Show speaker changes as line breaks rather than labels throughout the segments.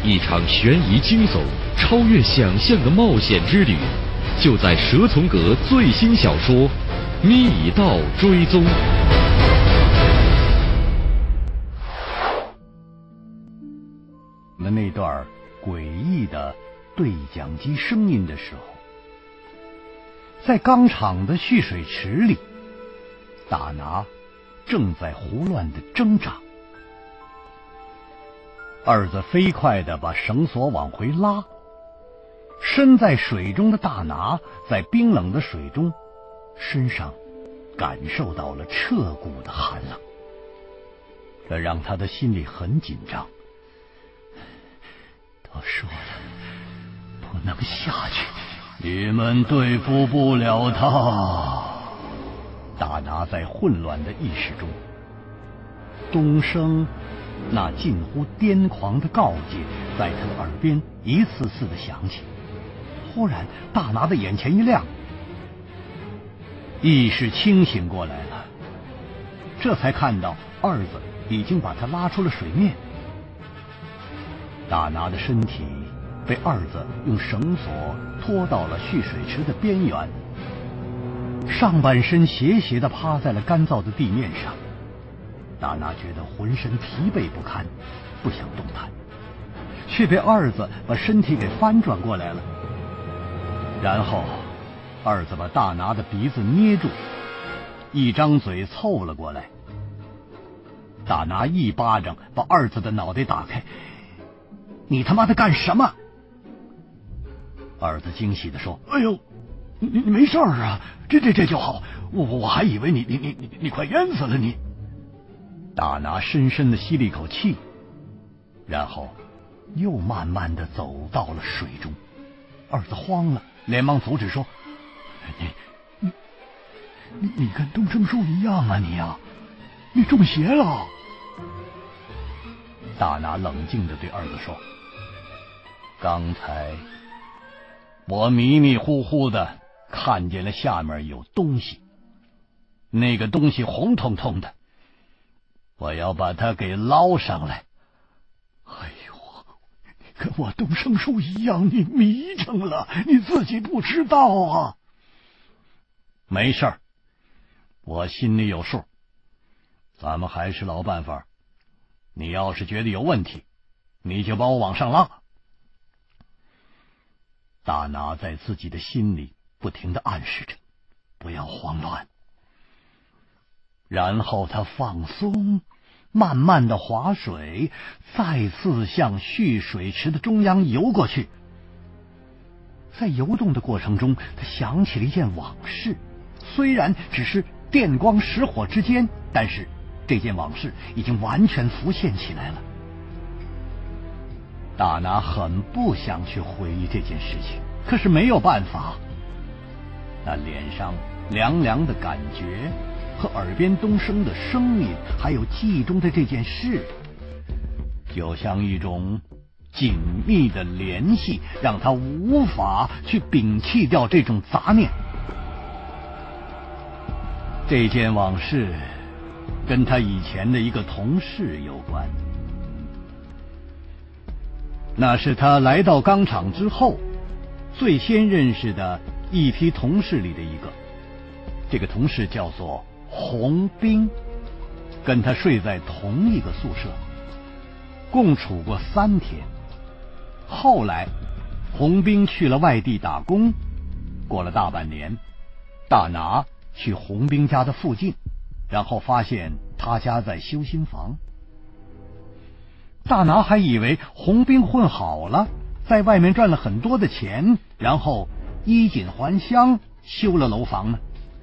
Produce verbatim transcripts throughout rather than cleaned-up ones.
一场悬疑惊悚、超越想象的冒险之旅，就在蛇从阁最新小说《密道追踪》。
了那段诡异的对讲机声音的时候，在钢厂的蓄水池里，大拿正在胡乱的挣扎。二子飞快地把绳索往回拉，身在水中的大拿在冰冷的水中，身上感受到了彻骨的寒冷，这让他的心里很紧张。他说了，不能下去，你们对付不了他。大拿在混乱的意识中，东升那近乎癫狂的告诫在他的耳边一次次的响起。忽然大拿的眼前一亮，意识清醒过来了，这才看到二子已经把他拉出了水面。大拿的身体被二子用绳索拖到了蓄水池的边缘，上半身斜斜地趴在了干燥的地面上。大拿觉得浑身疲惫不堪，不想动弹，却被二子把身体给翻转过来了。然后二子把大拿的鼻子捏住，一张嘴凑了过来。大拿一巴掌把二子的脑袋打开。你他妈的干什么？二子惊喜地说：哎呦，你你没事儿啊，这这这就好，我我还以为你你你你你快淹死了你。大拿深深的吸了一口气，然后又慢慢的走到了水中。二子慌了，连忙阻止说：你你你你跟东升叔一样啊你啊，你中邪了。大拿冷静的对二子说：刚才我迷迷糊糊的看见了下面有东西，那个东西红彤彤的，我要把它给捞上来。哎呦，你跟我东升叔一样，你迷成了，你自己不知道啊。没事儿，我心里有数，咱们还是老办法，你要是觉得有问题，你就把我往上拉。大拿在自己的心里不停地暗示着，不要慌乱。然后他放松，慢慢的划水，再次向蓄水池的中央游过去。在游动的过程中，他想起了一件往事，虽然只是电光石火之间，但是这件往事已经完全浮现起来了。大拿很不想去回忆这件事情，可是没有办法。那脸上凉凉的感觉和耳边东升的声音，还有记忆中的这件事，就像一种紧密的联系，让他无法去摒弃掉这种杂念。这件往事跟他以前的一个同事有关，那是他来到钢厂之后最先认识的一批同事里的一个。这个同事叫做洪兵，跟他睡在同一个宿舍，共处过三天。后来洪兵去了外地打工，过了大半年，大拿去洪兵家的附近，然后发现他家在修新房。大拿还以为洪兵混好了，在外面赚了很多的钱，然后衣锦还乡修了楼房呢。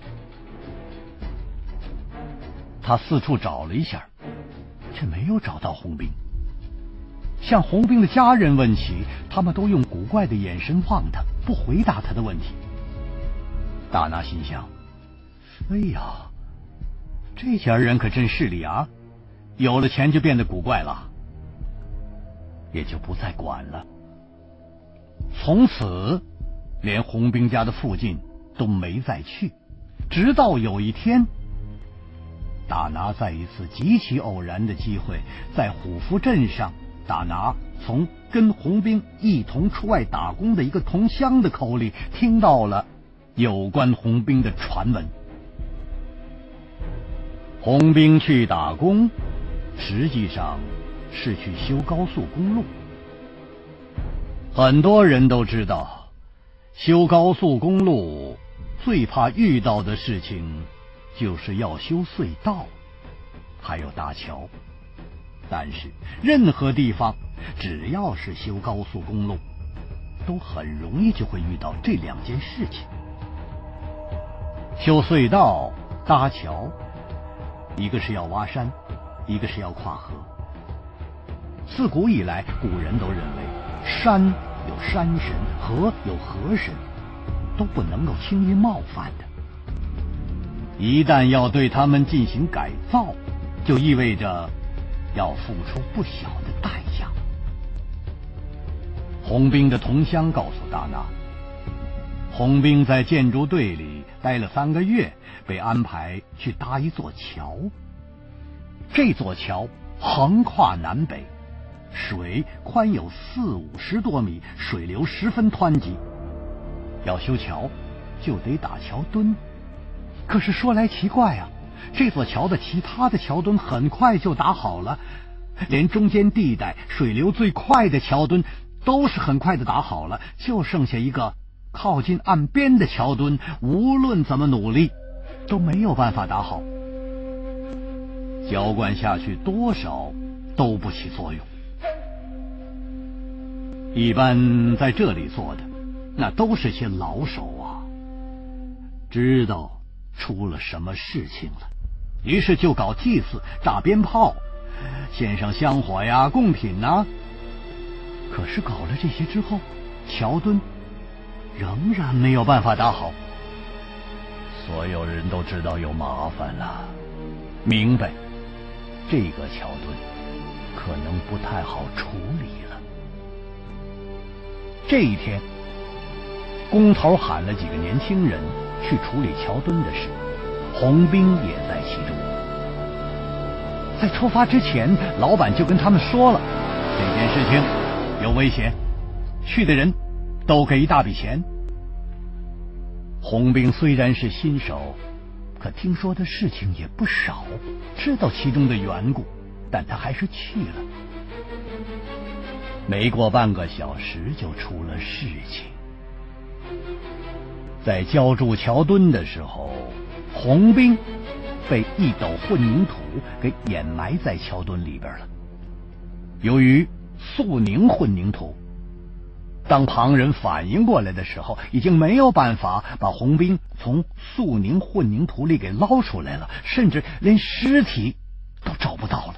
他四处找了一下，却没有找到洪兵。向洪兵的家人问起，他们都用古怪的眼神望他，不回答他的问题。大拿心想，哎呀，这家人可真势利啊，有了钱就变得古怪了，也就不再管了。从此连洪兵家的附近都没再去，直到有一天，大拿在一次极其偶然的机会，在虎符镇上，大拿从跟洪兵一同出外打工的一个同乡的口里听到了有关洪兵的传闻。洪兵去打工，实际上是去修高速公路。很多人都知道，修高速公路最怕遇到的事情就是要修隧道，还有搭桥。但是任何地方只要是修高速公路，都很容易就会遇到这两件事情。修隧道、搭桥，一个是要挖山，一个是要跨河。自古以来，古人都认为山有山神，河有河神，都不能够轻易冒犯的。一旦要对他们进行改造，就意味着要付出不小的代价。洪兵的同乡告诉大拿，洪兵在建筑队里待了三个月，被安排去搭一座桥。这座桥横跨南北，水宽有四五十多米，水流十分湍急。要修桥，就得打桥墩。可是说来奇怪啊，这座桥的其他的桥墩很快就打好了，连中间地带水流最快的桥墩都是很快的打好了，就剩下一个靠近岸边的桥墩，无论怎么努力都没有办法打好，浇灌下去多少都不起作用。一般在这里做的那都是些老手啊，知道出了什么事情了，于是就搞祭祀、炸鞭炮、献上香火呀、贡品呐。可是搞了这些之后，桥墩仍然没有办法打好。所有人都知道有麻烦了，明白这个桥墩可能不太好处理了。这一天，工头喊了几个年轻人去处理桥墩的事，洪兵也在其中。在出发之前，老板就跟他们说了，这件事情有危险，去的人都给一大笔钱。洪兵虽然是新手，可听说的事情也不少，知道其中的缘故，但他还是去了。没过半个小时就出了事情。在浇筑桥墩的时候，洪兵被一斗混凝土给掩埋在桥墩里边了。由于速凝混凝土，当旁人反应过来的时候，已经没有办法把洪兵从速凝混凝土里给捞出来了，甚至连尸体都找不到了。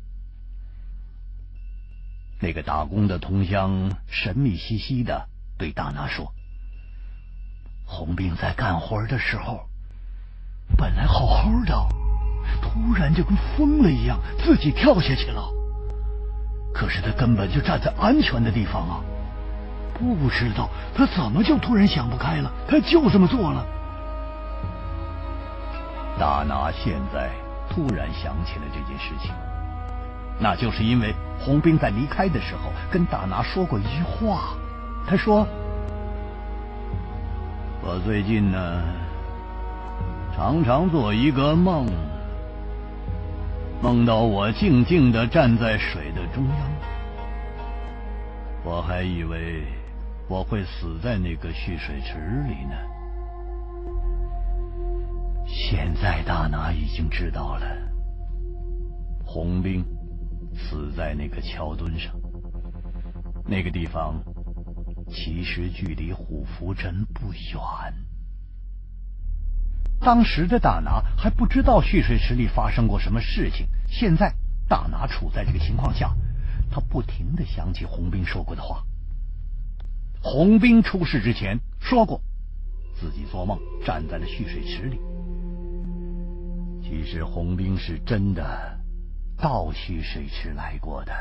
那个打工的同乡神秘兮兮的对大拿说，洪兵在干活的时候本来好好的，突然就跟疯了一样自己跳下去了。可是他根本就站在安全的地方啊，不知道他怎么就突然想不开了，他就这么做了。大拿现在突然想起了这件事情，那就是因为洪兵在离开的时候跟大拿说过一句话。他说，我最近呢常常做一个梦，梦到我静静地站在水的中央，我还以为我会死在那个蓄水池里呢。现在大拿已经知道了，洪兵死在那个桥墩上，那个地方其实距离虎符镇不远。当时的大拿还不知道蓄水池里发生过什么事情，现在大拿处在这个情况下，他不停地想起洪兵说过的话。洪兵出事之前说过自己做梦站在了蓄水池里，其实洪兵是真的到蓄水池来过的。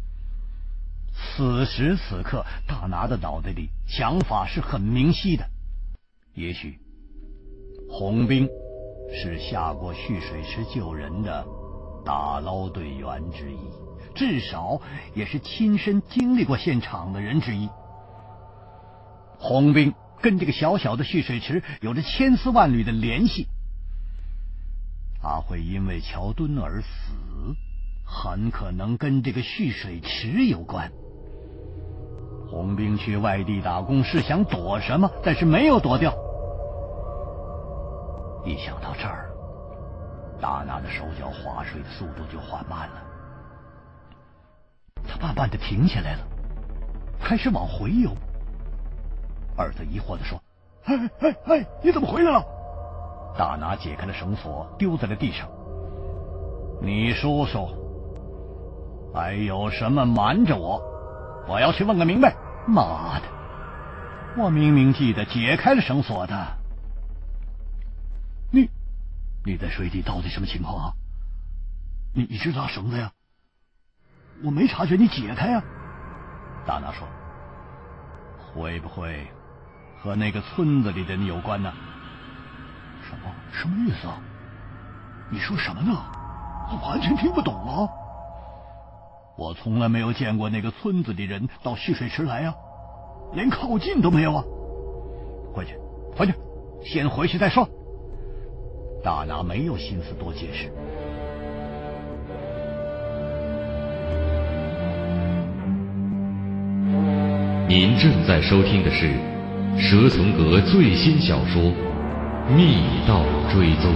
此时此刻，大拿的脑袋里想法是很明晰的，也许洪兵是下过蓄水池救人的打捞队员之一，至少也是亲身经历过现场的人之一。洪兵跟这个小小的蓄水池有着千丝万缕的联系，他会因为桥墩而死，很可能跟这个蓄水池有关。洪兵去外地打工是想躲什么，但是没有躲掉。一想到这儿，大拿的手脚划水的速度就缓慢了，他慢慢的停下来了，开始往回游。二子疑惑的说：“哎哎哎，你怎么回来了？”大拿解开了绳索，丢在了地上。你叔叔还有什么瞒着我？我要去问个明白。妈的，我明明记得解开了绳索的。你你在水底到底什么情况啊？你一直拉绳子呀？我没察觉你解开呀。大拿说：“会不会和那个村子里的人有关呢？”什么什么意思啊？你说什么呢？我完全听不懂啊！我从来没有见过那个村子里人到蓄水池来啊，连靠近都没有啊！回去，回去，先回去再说。大拿没有心思多解释。
您正在收听的是蛇从阁最新小说《密道追踪》。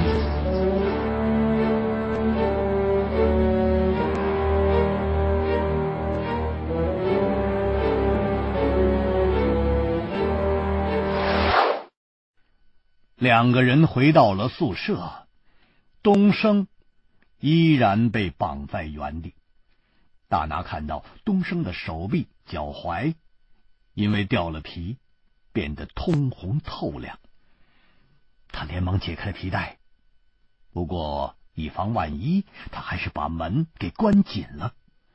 两个人回到了宿舍，东升依然被绑在原地。大拿看到东升的手臂、脚踝因为掉了皮，变得通红透亮。他连忙解开了皮带，不过以防万一，他还是把门给关紧了。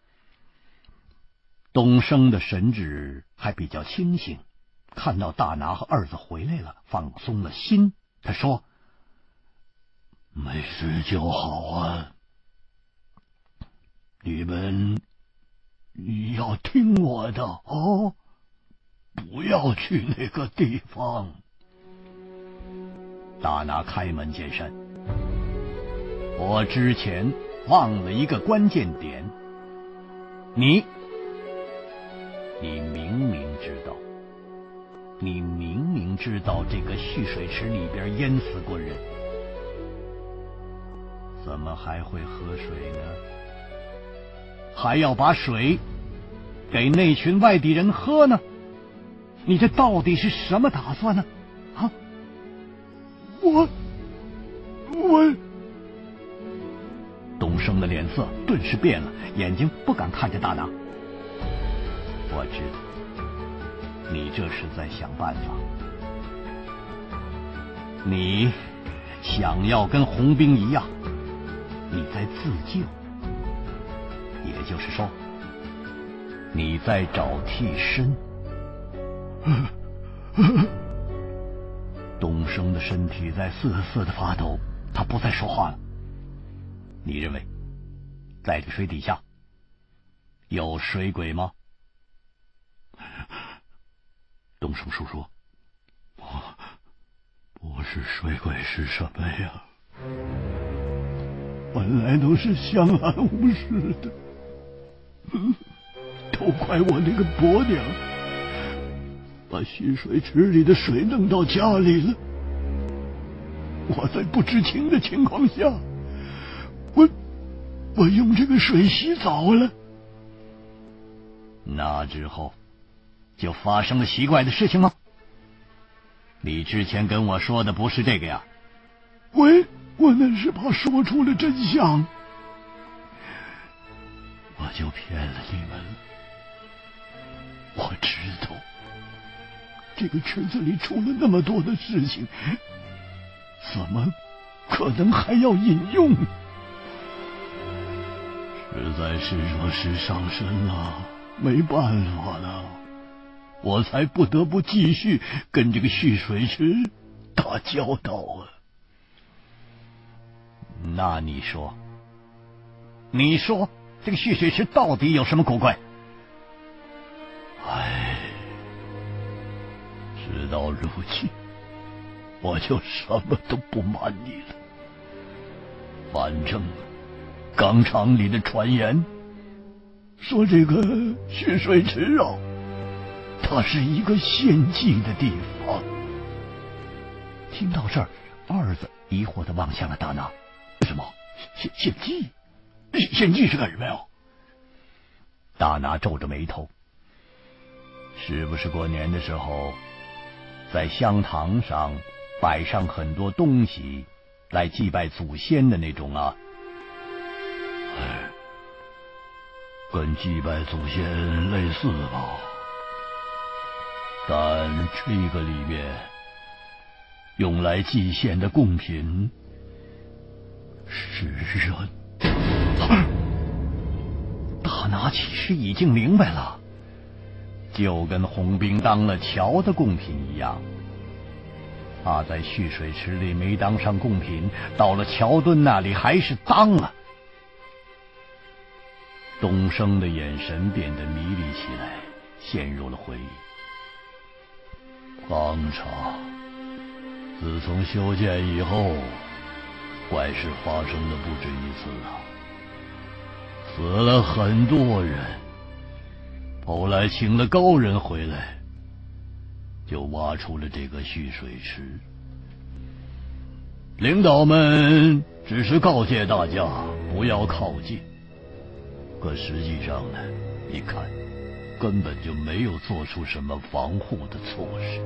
东升的神志还比较清醒，看到大拿和二子回来了，放松了心。他说：“没事就好啊，你们要听我的哦，不要去那个地方。”大拿开门见山：“我之前忘了一个关键点，你，你明明知道。你明明知道这个蓄水池里边淹死过人，怎么还会喝水呢？还要把水给那群外地人喝呢？你这到底是什么打算呢？啊！我我……东升的脸色顿时变了，眼睛不敢看着大拿。我知道。你这是在想办法，你想要跟洪兵一样，你在自救，也就是说，你在找替身。东升的身体在瑟瑟的发抖，他不再说话了。你认为，在这水底下有水鬼吗？东升叔叔，我不是水鬼是什么呀？本来都是相安无事的，都怪我那个伯娘把蓄水池里的水弄到家里了。我在不知情的情况下，我我用这个水洗澡了。那之后就发生了奇怪的事情吗？你之前跟我说的不是这个呀？我我那是怕说出了真相，我就骗了你们了。我知道这个池子里出了那么多的事情，怎么可能还要饮用？实在是惹事上身了，没办法了，我才不得不继续跟这个蓄水池打交道啊。那你说， 你说这个蓄水池到底有什么古怪？
唉，事到如今，我就什么都不瞒你了。反正钢厂里的传言说，这个蓄水池啊，它是一个献祭的地方。
听到这儿，二子疑惑地望向了大拿。
什么？献献祭？献祭是干什么呀？
大拿皱着眉头。是不是过年的时候，在香堂上摆上很多东西来祭拜祖先的那种啊？
哎，跟祭拜祖先类似吧，但这个里面用来祭献的贡品是人。
大拿其实已经明白了，就跟红兵当了桥的贡品一样，他在蓄水池里没当上贡品，到了桥墩那里还是当了。东升的眼神变得迷离起来，陷入了回忆。
钢厂自从修建以后，怪事发生的不止一次啊，死了很多人。后来请了高人回来，就挖出了这个蓄水池。领导们只是告诫大家不要靠近，可实际上呢，你看根本就没有做出什么防护的措施。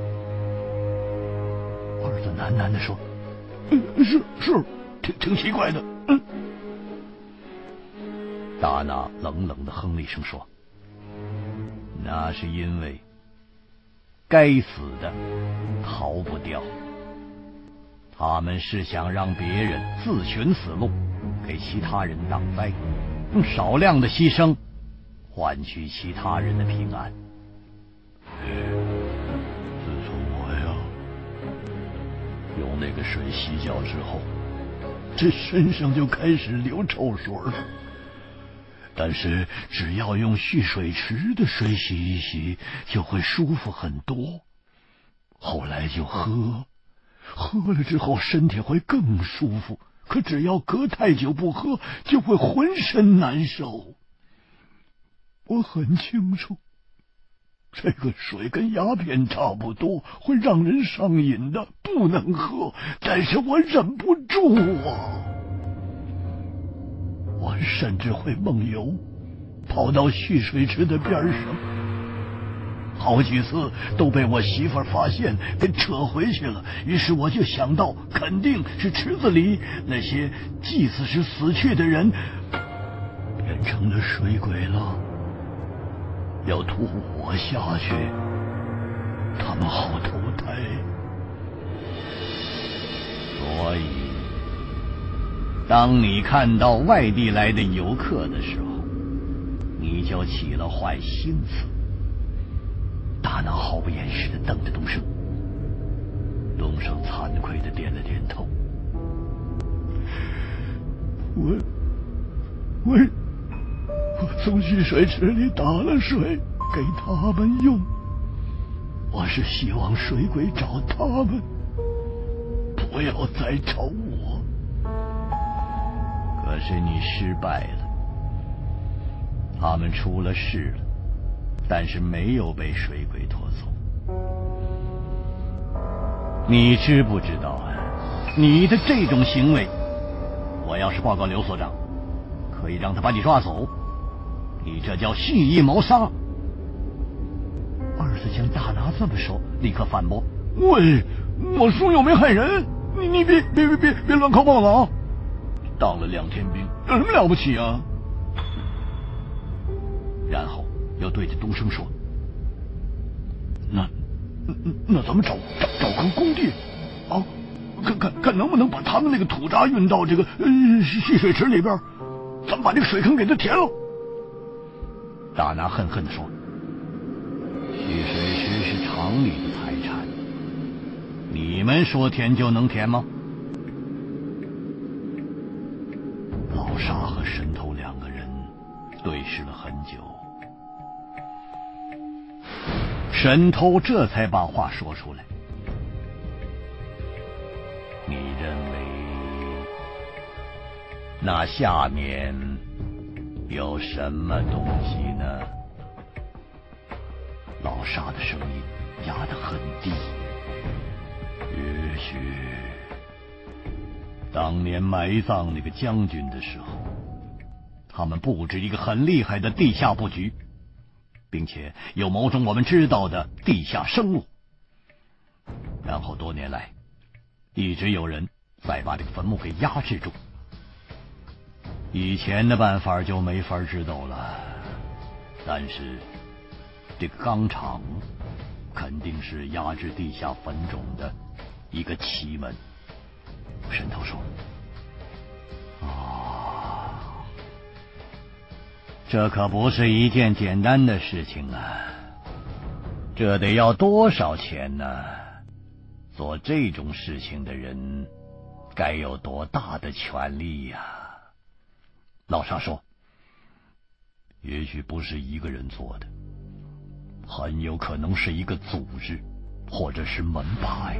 二子喃喃地说：“
嗯，是是，挺挺奇怪的。”嗯。
大拿冷冷的哼了一声说：“那是因为该死的逃不掉，他们是想让别人自寻死路，给其他人挡灾，用少量的牺牲换取其他人的平安。
自从我呀用那个水洗脚之后，这身上就开始流臭水了。但是只要用蓄水池的水洗一洗，就会舒服很多。后来就喝，喝了之后身体会更舒服。可只要隔太久不喝，就会浑身难受。我很清楚，这个水跟鸦片差不多，会让人上瘾的，不能喝。但是我忍不住啊！我甚至会梦游，跑到蓄水池的边上，好几次都被我媳妇儿发现，给扯回去了。于是我就想到，肯定是池子里那些祭祀时死去的人变成了水鬼了，要吐我下去，他们好投胎。
所以当你看到外地来的游客的时候，你就起了坏心思。大拿毫不掩饰地瞪着东升，东升惭愧地点了点头。
我我我从蓄水池里打了水给他们用，我是希望水鬼找他们，不要再找我。
可是你失败了，他们出了事了，但是没有被水鬼拖走。你知不知道啊？你的这种行为，我要是报告刘所长，可以让他把你抓走。你这叫蓄意谋杀。二子见大拿这么说，立刻反驳：“
喂，我叔又没害人，你你别别别别别乱扣帽子啊！当了两天兵，有什么了不起啊？”
然后又对着东升说：“
那那咱们找找找个工地啊，看看看能不能把他们那个土渣运到这个呃蓄水池里边，咱们把这个水坑给它填了。”
大拿恨恨地说：“蓄水池是厂里的财产，你们说填就能填吗？”
老沙和神头两个
持了很久。神偷这才把话说出来：“你认为那下面有什么东西呢？”老沙的声音压得很低。也许当年埋葬那个将军的时候，他们布置一个很厉害的地下布局，并且有某种我们知道的地下生物。然后多年来，一直有人再把这个坟墓给压制住。以前的办法就没法知道了，但是这个钢厂肯定是压制地下坟冢的一个奇门。神头说：“啊，这可不是一件简单的事情啊，这得要多少钱呢？做这种事情的人该有多大的权力呀？”老沙说：“也许不是一个人做的，很有可能是一个组织，或者是门派。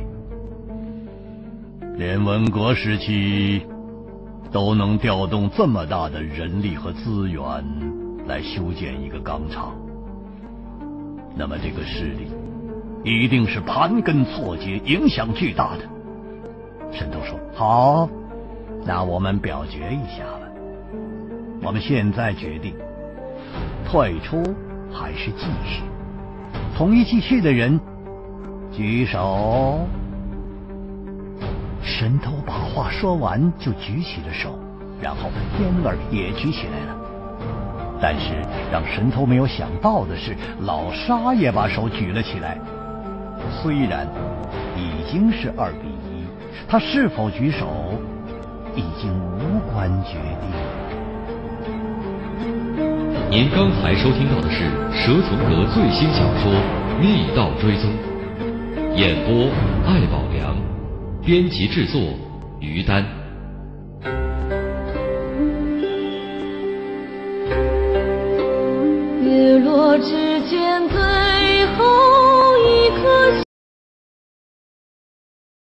连文革时期都能调动这么大的人力和资源来修建一个钢厂，那么这个势力一定是盘根错节，影响巨大的。”神头说：“好，那我们表决一下吧。我们现在决定退出还是继续。同意继续的人举手。”神头把话说完就举起了手，然后烟儿也举起来了。但是让神头没有想到的是，老沙也把手举了起来。虽然已经是二比一，他是否举手已经无关决定。
您刚才收听到的是蛇从阁最新小说《密道追踪》，演播艾宝良，编辑制作于丹。
月落之